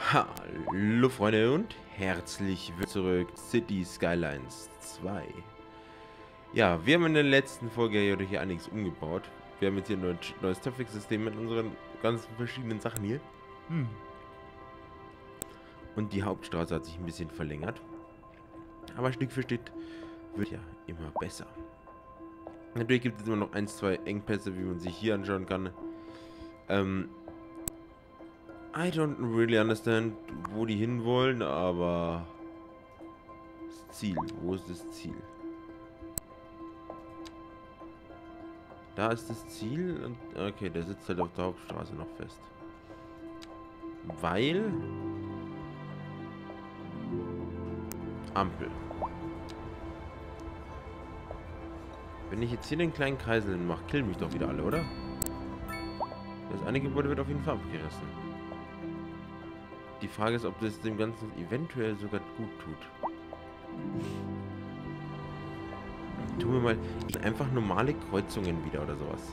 Hallo Freunde und herzlich willkommen zurück City Skylines 2. Ja, wir haben in der letzten Folge hier einiges umgebaut. Wir haben jetzt hier ein neues Traffic-System mit unseren ganzen verschiedenen Sachen hier. Und die Hauptstraße hat sich ein bisschen verlängert. Aber Stück für Stück wird ja immer besser. Natürlich gibt es immer noch ein, zwei Engpässe, wie man sich hier anschauen kann. I don't really understand, wo die hinwollen, aber das Ziel, wo ist das Ziel? Da ist das Ziel und okay, der sitzt halt auf der Hauptstraße noch fest. Weil Ampel. Wenn ich jetzt hier den kleinen Kreisel mache, killen mich doch wieder alle, oder? Das eine Gebäude wird auf jeden Fall abgerissen. Die Frage ist, ob das dem Ganzen eventuell sogar gut tut. Tun wir mal einfach normale Kreuzungen wieder oder sowas.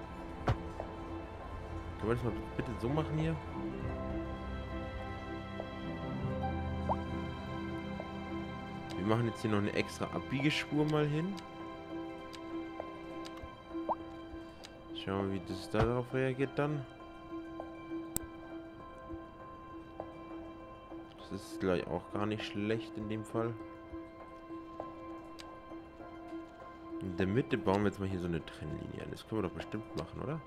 Können wir das mal bitte so machen hier? Wir machen jetzt hier noch eine extra Abbiegespur mal hin. Schauen wir, wie das darauf reagiert dann. Das ist gleich auch gar nicht schlecht in dem Fall. In der Mitte bauen wir jetzt mal hier so eine Trennlinie an. Das können wir doch bestimmt machen, oder?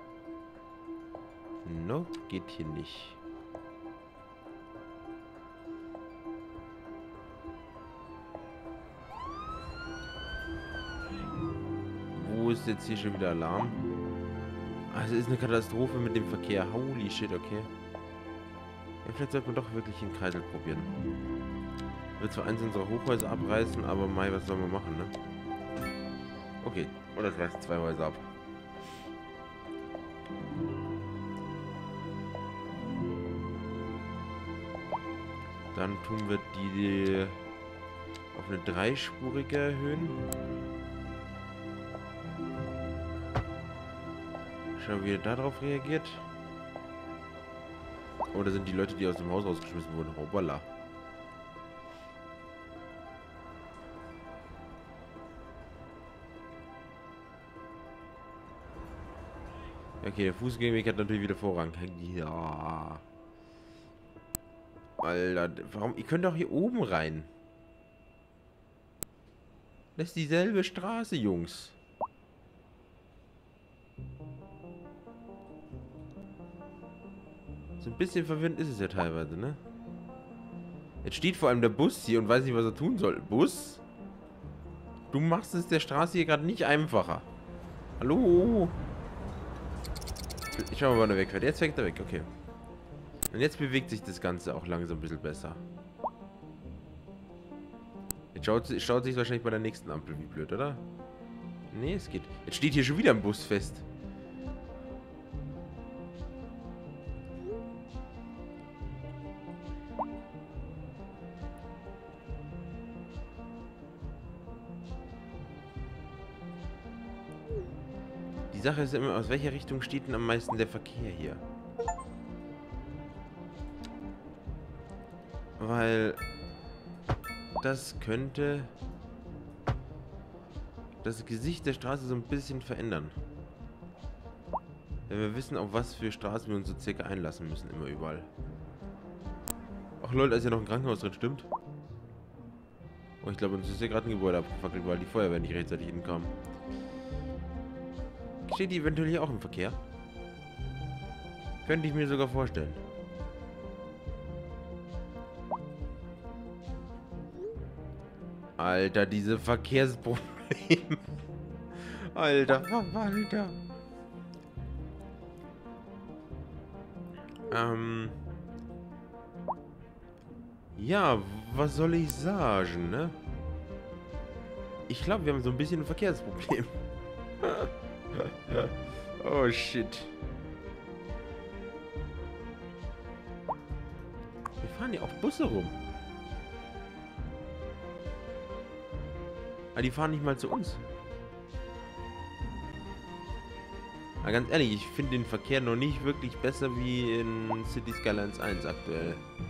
Nope, geht hier nicht. Wo ist jetzt hier schon wieder Alarm? Ah, es ist eine Katastrophe mit dem Verkehr. Holy shit, okay. Ja, vielleicht sollte man doch wirklich den Kreisel probieren. Wird zwar eins unserer Hochhäuser abreißen, aber Mai, was soll man machen, ne? Okay, oder es reißt zwei Häuser ab. Dann tun wir die auf eine dreispurige erhöhen. Schauen, wie er darauf reagiert. Oder sind die Leute, die aus dem Haus rausgeschmissen wurden? Hoppala. Okay, der Fußgängerweg hat natürlich wieder Vorrang. Ja. Alter, warum? Ihr könnt doch hier oben rein. Das ist dieselbe Straße, Jungs. So ein bisschen verwirrend ist es ja teilweise, ne? Jetzt steht vor allem der Bus hier und weiß nicht, was er tun soll. Bus? Du machst es der Straße hier gerade nicht einfacher. Hallo? Ich schau mal, wann er wegfährt. Jetzt fängt er weg, okay. Und jetzt bewegt sich das Ganze auch langsam ein bisschen besser. Jetzt schaut sich wahrscheinlich bei der nächsten Ampel wie blöd, oder? Nee, es geht. Jetzt steht hier schon wieder ein Bus fest. Die Sache ist immer, aus welcher Richtung steht denn am meisten der Verkehr hier? Weil das könnte das Gesicht der Straße so ein bisschen verändern. Wenn wir wissen, auf was für Straßen wir uns so circa einlassen müssen, immer überall. Ach lol, da ist ja noch ein Krankenhaus drin, stimmt? Oh, ich glaube, uns ist ja gerade ein Gebäude abgefackelt, weil die Feuerwehr nicht rechtzeitig hinkam. Steht die eventuell hier auch im Verkehr? Könnte ich mir sogar vorstellen. Alter, diese Verkehrsprobleme. Alter Verwalter. Ja, was soll ich sagen, ne? Ich glaube, wir haben so ein bisschen ein Verkehrsproblem. Oh, shit. Wir fahren ja auch Busse rum. Aber die fahren nicht mal zu uns. Aber ganz ehrlich, ich finde den Verkehr noch nicht wirklich besser wie in City Skylines 1 aktuell.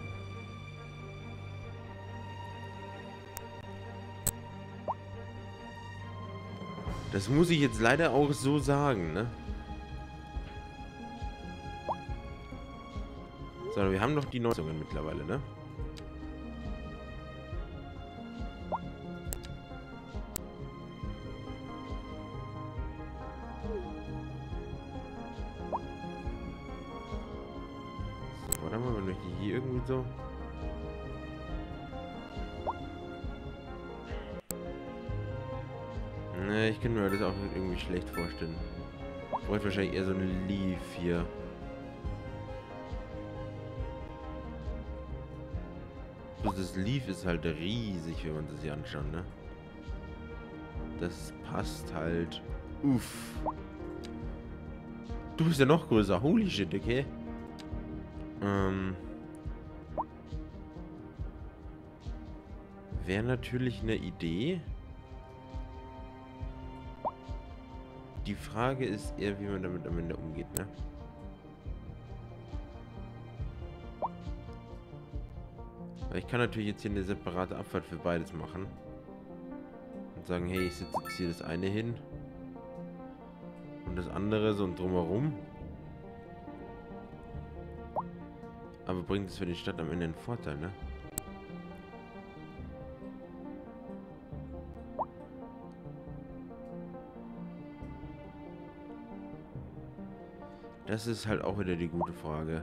Das muss ich jetzt leider auch so sagen, ne? So, wir haben noch die Neuerungen mittlerweile, ne? So, warte mal, wenn wir hier irgendwie so... Ne, ich kann mir das auch irgendwie schlecht vorstellen. Ich bräuchte wahrscheinlich eher so ein Leaf hier. Bloß das Leaf ist halt riesig, wenn man das hier anschaut, ne? Das passt halt. Uff. Du bist ja noch größer. Holy shit, okay. Wäre natürlich eine Idee. Die Frage ist eher, wie man damit am Ende umgeht, ne? Weil ich kann natürlich jetzt hier eine separate Abfahrt für beides machen. Und sagen, hey, ich setze jetzt hier das eine hin. Und das andere so und drumherum. Aber bringt es für die Stadt am Ende einen Vorteil, ne? Das ist halt auch wieder die gute Frage.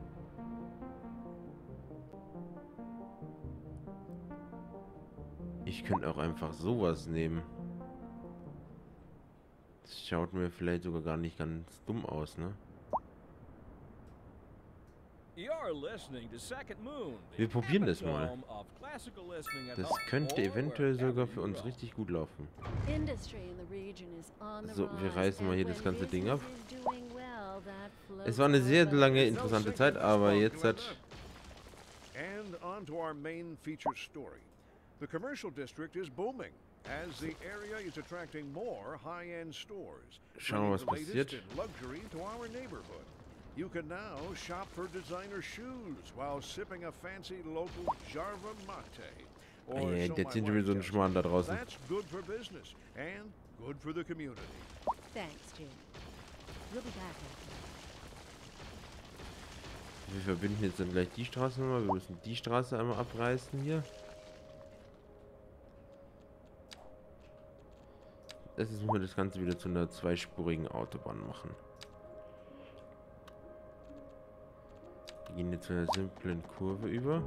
Ich könnte auch einfach sowas nehmen. Das schaut mir vielleicht sogar gar nicht ganz dumm aus, ne? Wir probieren das mal. Das könnte eventuell sogar für uns richtig gut laufen. So, wir reißen mal hier das ganze Ding ab. Es war eine sehr lange interessante Zeit, aber jetzt hat... And on to our main feature story. The commercial district is booming as the area is attracting more high-end stores. Schauen wir, was passiert. Luxury to our neighborhood. You can now shop for designer shoes while sipping a fancy local Jarva mate. Ey, jetzt sind wir so ein Schmarrn da draußen. That's good for business and good for the community. Thanks, Jim. We'll be back. Wir verbinden jetzt dann gleich die Straße nochmal. Wir müssen die Straße einmal abreißen hier. Jetzt müssen wir das Ganze wieder zu einer zweispurigen Autobahn machen. Wir gehen jetzt zu einer simplen Kurve über.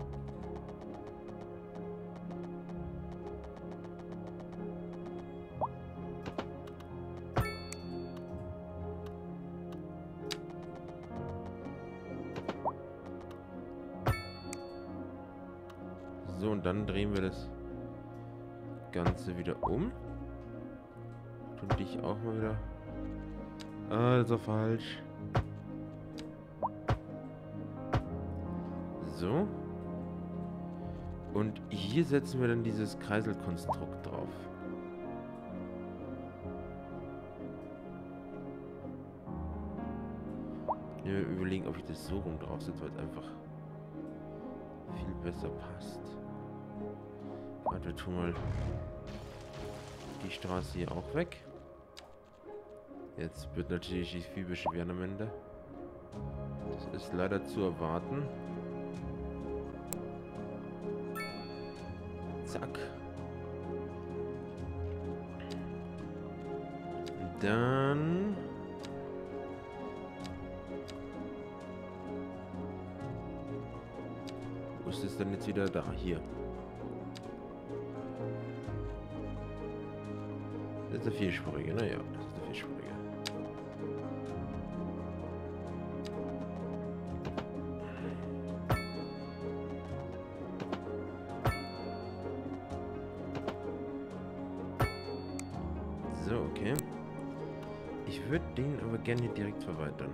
So, und dann drehen wir das Ganze wieder um. Und dich auch mal wieder. Also falsch. So. Und hier setzen wir dann dieses Kreiselkonstrukt drauf. Wir überlegen, ob ich das so rum draufsetze, weil es einfach viel besser passt. Warte, wir tun mal die Straße hier auch weg. Jetzt wird natürlich viel beschweren am Ende. Das ist leider zu erwarten. Zack. Und dann... Wo ist es denn jetzt wieder? Da, hier. Das ist der vierspurige, naja, das ist der vierspurige. So, okay. Ich würde den aber gerne hier direkt verweitern.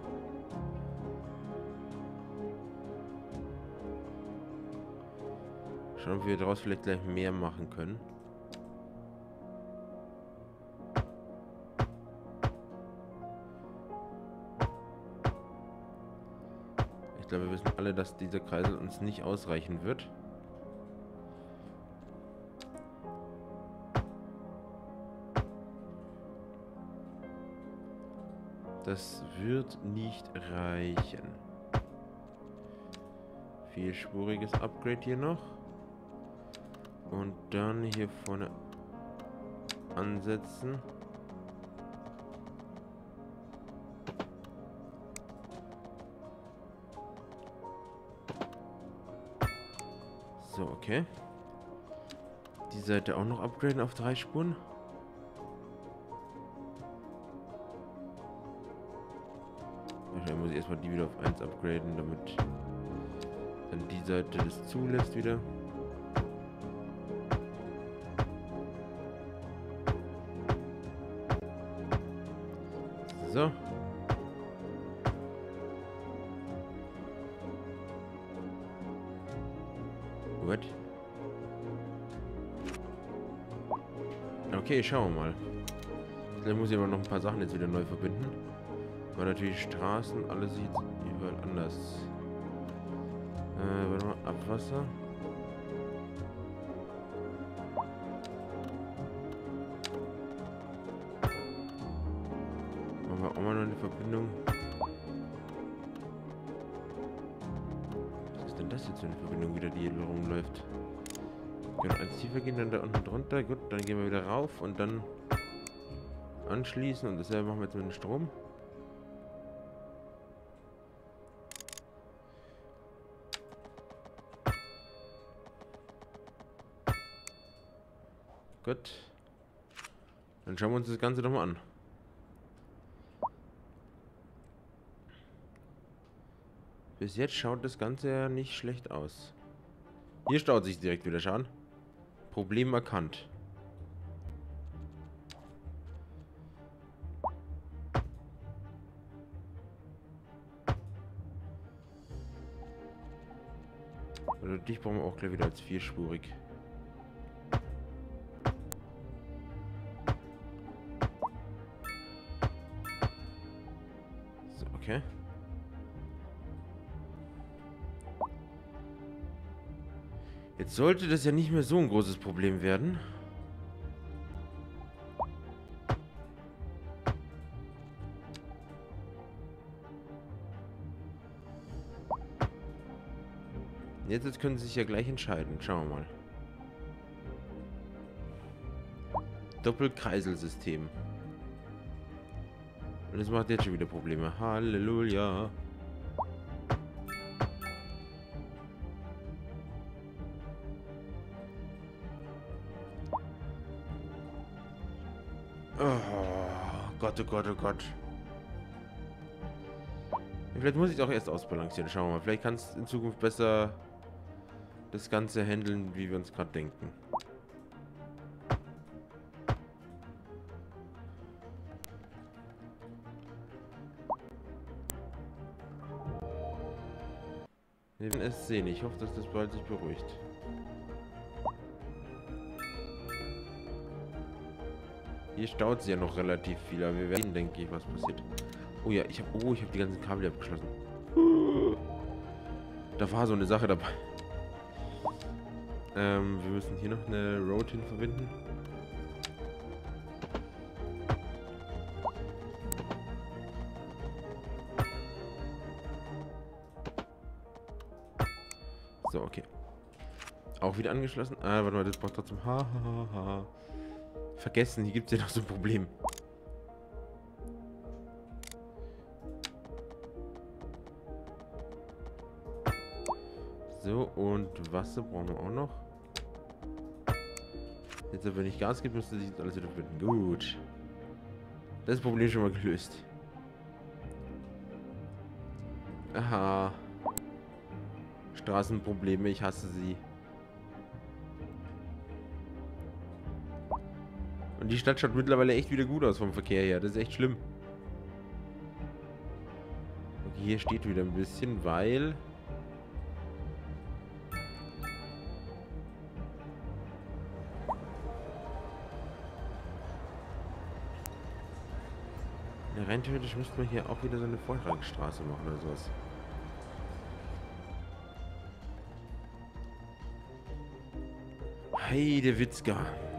Schauen, ob wir daraus vielleicht gleich mehr machen können. glaube, wir wissen alle, dass dieser Kreisel uns nicht ausreichen wird. Das wird nicht reichen. Vierspuriges Upgrade hier noch. Und dann hier vorne ansetzen. So, okay. Die Seite auch noch upgraden auf 3 Spuren. Wahrscheinlich muss ich erstmal die wieder auf 1 upgraden, damit dann die Seite das zulässt wieder. So. What? Okay, schauen wir mal. Vielleicht muss ich aber noch ein paar Sachen jetzt wieder neu verbinden. Weil natürlich Straßen, alles sieht überall anders. Warte mal, Abwasser. Machen wir auch mal noch eine Verbindung. Was ist denn das jetzt für eine Verbindung wieder, die hier rumläuft? Wir können eins tiefer gehen, dann da unten drunter. Gut, dann gehen wir wieder rauf und dann anschließen. Und dasselbe machen wir jetzt mit dem Strom. Gut. Dann schauen wir uns das Ganze doch mal an. Bis jetzt schaut das Ganze ja nicht schlecht aus. Hier staut sich direkt wieder, schauen. Problem erkannt. Also dich brauchen wir auch gleich wieder als vierspurig. So, okay. Jetzt sollte das ja nicht mehr so ein großes Problem werden. Jetzt können Sie sich ja gleich entscheiden. Schauen wir mal. Doppelkreiselsystem. Und das macht jetzt schon wieder Probleme. Halleluja. Oh Gott, oh Gott, oh Gott. Vielleicht muss ich es auch erst ausbalancieren. Schauen wir mal. Vielleicht kann es in Zukunft besser das Ganze handeln, wie wir uns gerade denken. Wir werden es sehen. Ich hoffe, dass das bald sich beruhigt. Hier staut es ja noch relativ viel, aber wir werden, denke ich, was passiert. Oh ja, ich habe die ganzen Kabel abgeschlossen. Da war so eine Sache dabei. Wir müssen hier noch eine Road hin verbinden. So, okay. Auch wieder angeschlossen. Ah, warte mal, das braucht trotzdem. Vergessen, hier gibt es ja noch so ein Problem. So, und Wasser brauchen wir auch noch. Jetzt, wenn ich Gas gebe, müsste sich jetzt alles wieder verbinden. Gut. Das Problem schon mal gelöst. Aha. Straßenprobleme, ich hasse sie. Und die Stadt schaut mittlerweile echt wieder gut aus vom Verkehr her. Das ist echt schlimm. Okay, hier steht wieder ein bisschen, weil... Rein theoretisch müsste man hier auch wieder so eine Vorrangstraße machen oder sowas. Heidewitzka.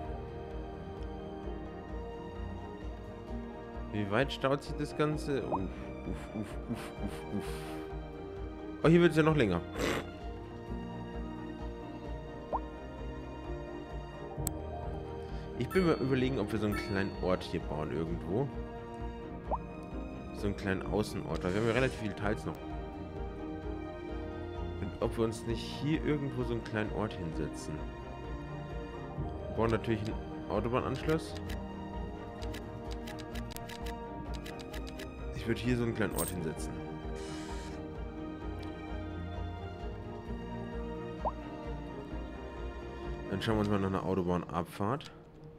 Wie weit staut sich das Ganze? Uff. Oh, hier wird es ja noch länger. Ich bin mal überlegen, ob wir so einen kleinen Ort hier bauen irgendwo. So einen kleinen Außenort, weil wir haben ja relativ viele Teils noch. Und ob wir uns nicht hier irgendwo so einen kleinen Ort hinsetzen. Wir bauen natürlich einen Autobahnanschluss. Ich würde hier so einen kleinen Ort hinsetzen. Dann schauen wir uns mal nach einer Autobahnabfahrt.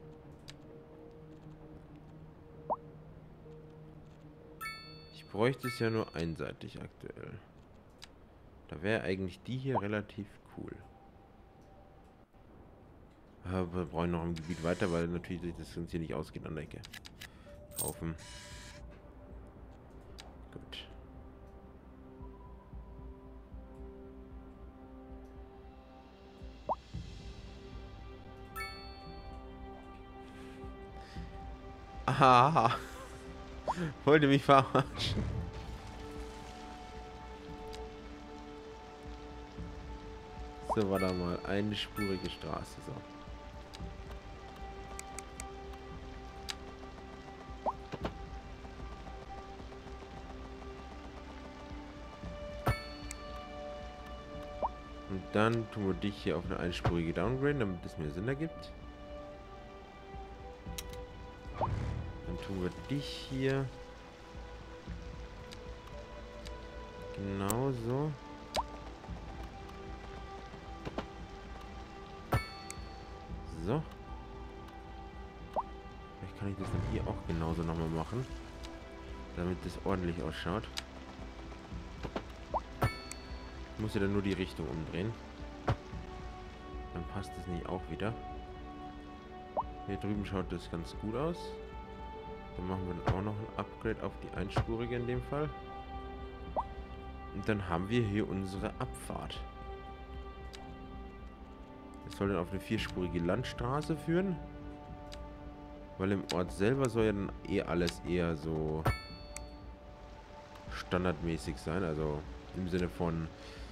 Ich bräuchte es ja nur einseitig aktuell. Da wäre eigentlich die hier relativ cool. Aber wir brauchen noch im Gebiet weiter, weil natürlich das uns hier nicht ausgeht an der Ecke. Kaufen. Gut. Aha. Wollte mich verarschen. So, war da mal eine spurige Straße. So. Und dann tun wir dich hier auf eine einspurige Downgrade, damit es mehr Sinn ergibt. Dann tun wir dich hier genauso. So. Vielleicht kann ich das dann hier auch genauso nochmal machen, damit das ordentlich ausschaut. Ich muss ja dann nur die Richtung umdrehen. Dann passt es nicht auch wieder. Hier drüben schaut das ganz gut aus. Dann machen wir dann auch noch ein Upgrade auf die einspurige in dem Fall. Und dann haben wir hier unsere Abfahrt. Das soll dann auf eine vierspurige Landstraße führen. Weil im Ort selber soll ja dann alles eher so standardmäßig sein. Also im Sinne von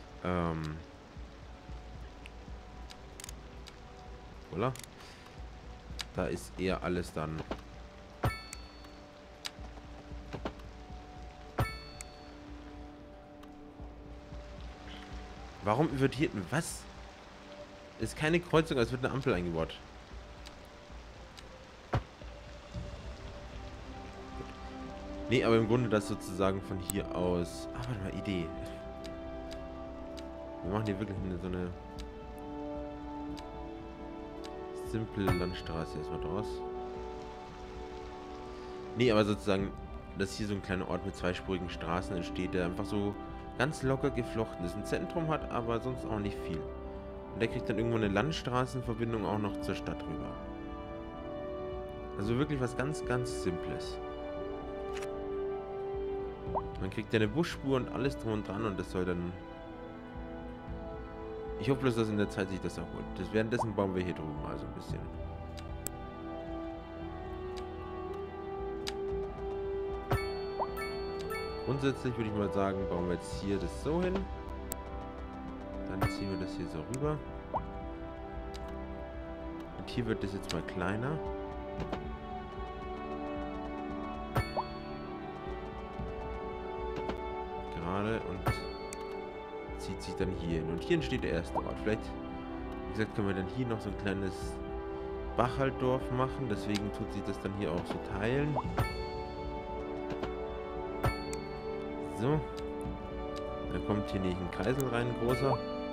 oder? Da ist eher alles dann warum wird hier was? Ist keine Kreuzung, als wird eine Ampel eingebaut. Nee, aber im Grunde das sozusagen von hier aus. Ah, warte mal, Idee. Wir machen hier wirklich so eine simple Landstraße erstmal draus. Nee, aber sozusagen, dass hier so ein kleiner Ort mit zweispurigen Straßen entsteht, der einfach so ganz locker geflochten ist. Ein Zentrum hat, aber sonst auch nicht viel. Und der kriegt dann irgendwo eine Landstraßenverbindung auch noch zur Stadt rüber. Also wirklich was ganz, ganz Simples. Man kriegt ja eine Busspur und alles drum und dran und das soll dann... Ich hoffe bloß, dass in der Zeit sich das erholt. Währenddessen bauen wir hier drüben mal so ein bisschen. Grundsätzlich würde ich mal sagen, bauen wir jetzt hier das so hin. Dann ziehen wir das hier so rüber. Und hier wird das jetzt mal kleiner. Gerade und zieht sich dann hier hin. Und hier entsteht der erste Ort. Vielleicht, wie gesagt, können wir dann hier noch so ein kleines Bachaldorf machen. Deswegen tut sich das dann hier auch so teilen. So. Dann kommt hier nicht ein Kreisel rein, ein großer.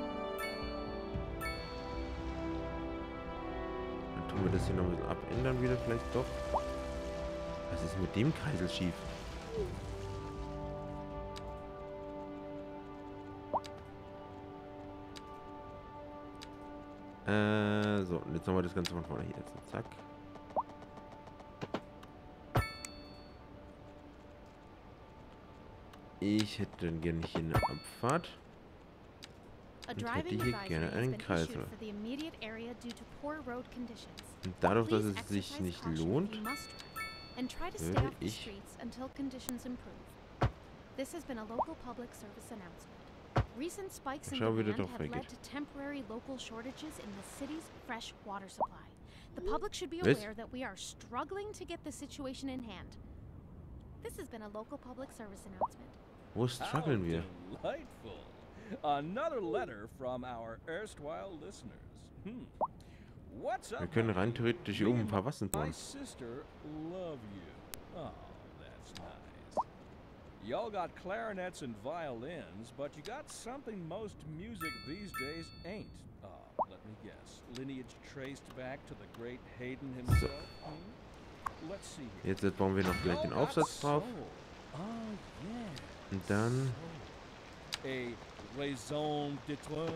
Dann tun wir das hier noch ein bisschen abändern wieder vielleicht doch. Was ist mit dem Kreisel schief? So, und jetzt haben wir das Ganze von vorne hier. Jetzt, zack. Ich hätte dann gerne hier eine Abfahrt. A driving hier advisory gerne has einen been Kreisel. issued for the immediate area due to poor road conditions. Und dadurch, dass Please es sich exercise nicht caution if lohnt, you must drive, and try to stay würde off the ich- streets until conditions improve. This has been a local public service announcement. Recent spikes in Schau, wie der demand doch have led weggeht. to temporary local shortages in the city's fresh water supply. The public should be Was? aware that we are struggling to get the situation in hand. This has been a local public service announcement. Wo strugglen wir? Delightful. Another letter from our erstwhile listeners. What's up? Wir können rein theoretisch hier oben ein paar Wassen My bauen. sister love you. Oh, that's nice. Y'all got clarinets and violins, but you got something most music these days ain't. Let me guess. Lineage traced back to the great Haydn himself? Let's see here. Jetzt bauen wir noch gleich den Aufsatz drauf. Oh, yeah. Und dann A raison d'être.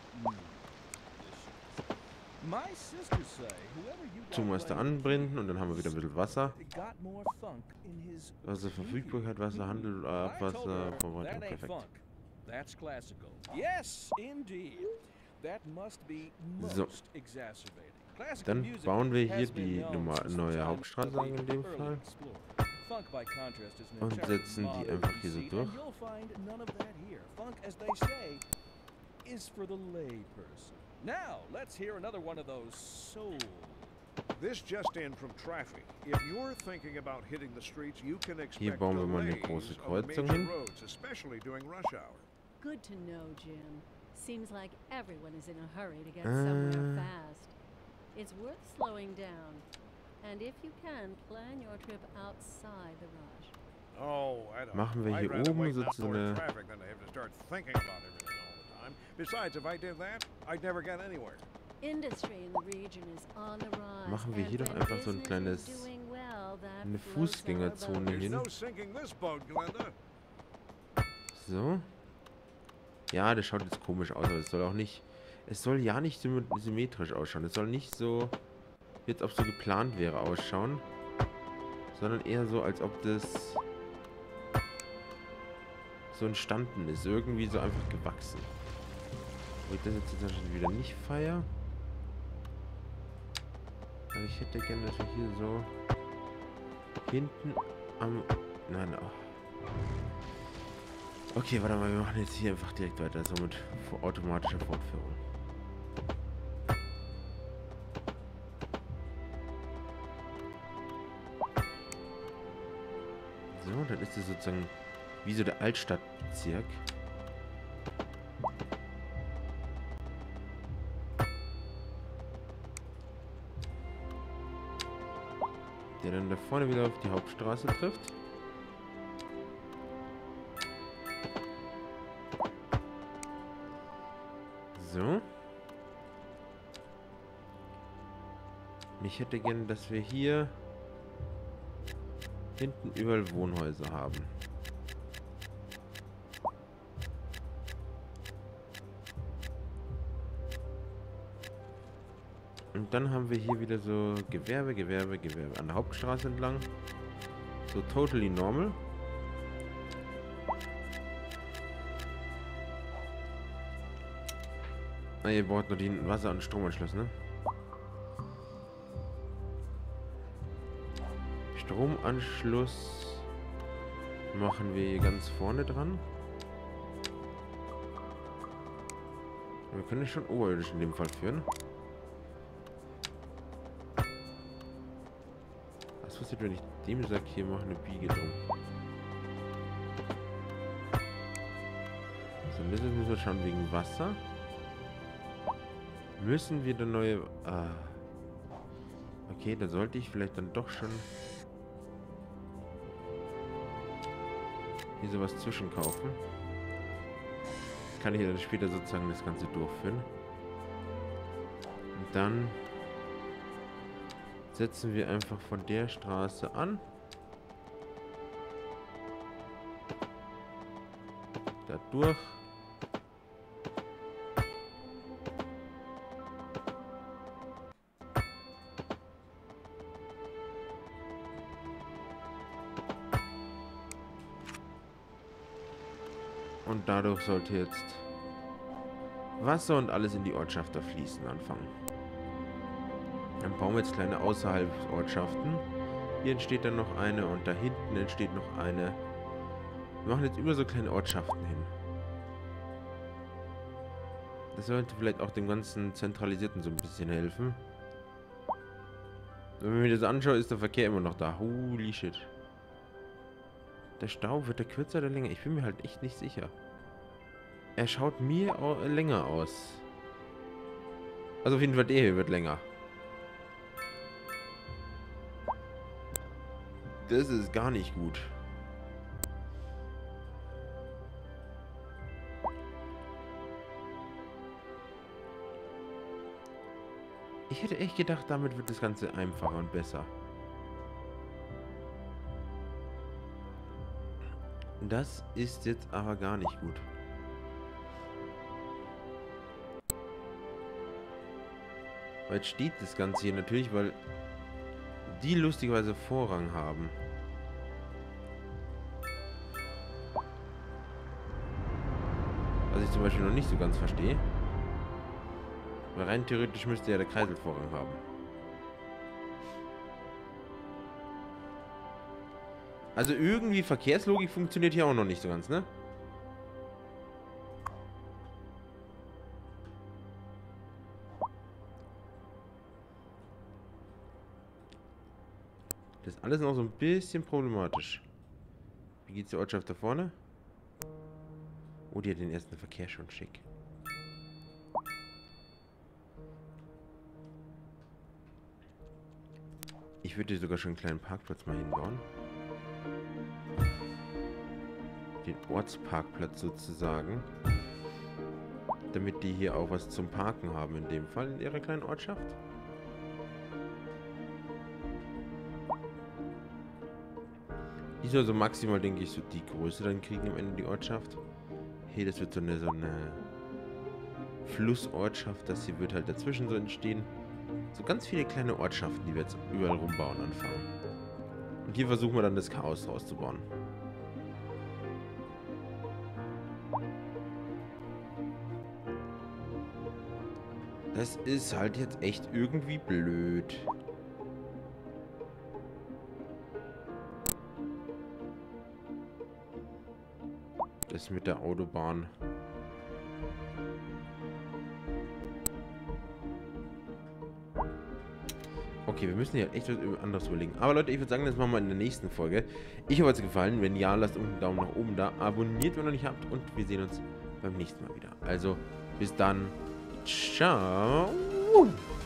My sister say whoever you got Zumeister playing anbinden und dann haben wir wieder ein bisschen Wasser. got more funk in his Wasserverfügbarkeit, Wasserhandel, Abwasser, Verwaltung, perfekt. funk. That's classical. Yes, indeed. That must be most So. exacerbating. Classical Dann music bauen wir hier has been die known since the neue time Hauptstraße of an the in dem early Fall. explorers. Funk by contrast is an Und entirely setzen die modern einfach hier so conceit, durch. and you'll find none of that here. Funk, as they say, is for the lay person. Now, let's hear another one of those soul. This just in from traffic. If you're thinking about hitting the streets, you can expect bauen wir mal eine delays große of Kreuzung major hin. roads, especially during rush hour. Good to know, Jim. Seems like everyone is in a hurry to get somewhere fast. It's worth slowing down. And if you can, plan your trip outside the rush. Oh, I don't Machen know. wir I'd hier rather oben wait so out zu more einer- traffic than to have to start thinking about everything all the time. Besides, if I did that, I'd never get anywhere. Industry in the region is on the rise. Machen wir and hier doch when einfach so ein business is kleines- doing well, that eine floats our Fußgängerzone boat. There's hin. no sinking this boat, Glenda. So. Ja, das schaut jetzt komisch aus, aber es soll auch nicht... Es soll ja nicht symmetrisch ausschauen. Es soll nicht so, jetzt ob so geplant wäre, ausschauen. Sondern eher so, als ob das so entstanden ist. Irgendwie so einfach gewachsen. Wo ich das jetzt zum Beispiel wieder nicht feiere. Aber ich hätte gerne, dass wir hier so hinten am... Nein, okay, warte mal, wir machen jetzt hier einfach direkt weiter, so mit automatischer Fortführung. So, dann ist es sozusagen wie so der Altstadtbezirk. Der dann da vorne wieder auf die Hauptstraße trifft. So. Ich hätte gerne, dass wir hier hinten überall Wohnhäuser haben. Und dann haben wir hier wieder so Gewerbe an der Hauptstraße entlang. So totally normal. Ah, ihr braucht nur den Wasser- und Stromanschluss, ne? Stromanschluss machen wir hier ganz vorne dran. Wir können schon oberirdisch in dem Fall führen. Was passiert, wenn ich dem sage, hier mache eine Biege drum? So, das müssen wir schauen wegen Wasser. Müssen wir dann neue... Okay, da sollte ich vielleicht dann doch schon... hier sowas zwischenkaufen. Kann ich dann später sozusagen das Ganze durchführen. Und dann setzen wir einfach von der Straße an. Da durch. Und dadurch sollte jetzt Wasser und alles in die Ortschaft da fließen anfangen. Dann bauen wir jetzt kleine Außerhalbsortschaften. Hier entsteht dann noch eine und da hinten entsteht noch eine. Wir machen jetzt über so kleine Ortschaften hin. Das sollte vielleicht auch dem ganzen Zentralisierten so ein bisschen helfen. Wenn man mir das anschaut, ist der Verkehr immer noch da. Holy shit. Der Stau, wird der kürzer oder länger? Ich bin mir halt echt nicht sicher. Er schaut mir auch länger aus. Also auf jeden Fall der hier wird länger. Das ist gar nicht gut. Ich hätte echt gedacht, damit wird das Ganze einfacher und besser. Das ist jetzt aber gar nicht gut. Weil jetzt steht das Ganze hier natürlich, weil die lustigerweise Vorrang haben. Was ich zum Beispiel noch nicht so ganz verstehe. Weil rein theoretisch müsste ja der Kreisel Vorrang haben. Also irgendwie Verkehrslogik funktioniert hier auch noch nicht so ganz, ne? Das ist alles noch so ein bisschen problematisch. Wie geht's der Ortschaft da vorne? Oh, die hat den ersten Verkehr schon schick. Ich würde hier sogar schon einen kleinen Parkplatz mal hinbauen. Den Ortsparkplatz sozusagen. Damit die hier auch was zum Parken haben in dem Fall in ihrer kleinen Ortschaft. Die soll so maximal, denke ich, so die Größe dann kriegen am Ende die Ortschaft. Hey, das wird so eine Flussortschaft. Das hier wird halt dazwischen so entstehen. So ganz viele kleine Ortschaften, die wir jetzt überall rumbauen anfangen. Und hier versuchen wir dann das Chaos rauszubauen. Das ist halt jetzt echt irgendwie blöd. Das mit der Autobahn. Okay, wir müssen hier echt was anderes überlegen. Aber Leute, ich würde sagen, das machen wir in der nächsten Folge. Ich hoffe, es hat euch gefallen. Wenn ja, lasst unten einen Daumen nach oben da. Abonniert, wenn ihr noch nicht habt. Und wir sehen uns beim nächsten Mal wieder. Also, bis dann. Ciao.